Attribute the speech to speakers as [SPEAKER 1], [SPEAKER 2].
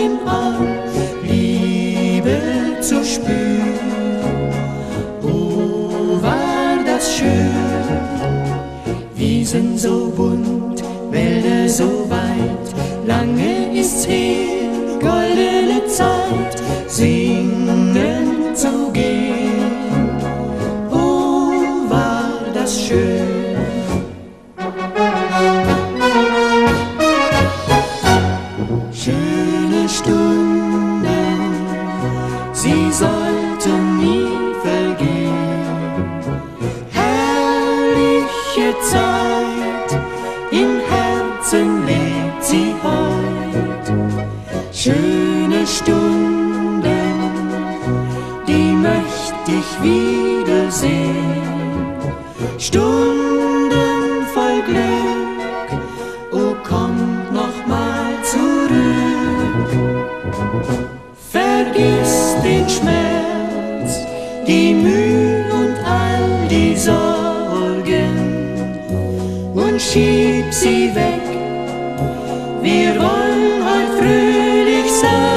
[SPEAKER 1] im Arm Liebe zu spüren. Oh, war das schön, Wiesen so bunt, Wälder so weit, lange ist's her, goldene Zeit, singen zu gehen. Oh, war das schön. Schöne Stunden, sie sollten nie vergehen. Herrliche Zeit, im Herzen lebt sie heut. Schöne Stunden, die möcht ich wiedersehen. Stunden voll Glück, oh kommt noch mal zurück. Vergiss den Schmerz, die Mühe und all die Sorgen und schieb sie weg. Wir wollen heute fröhlich sein.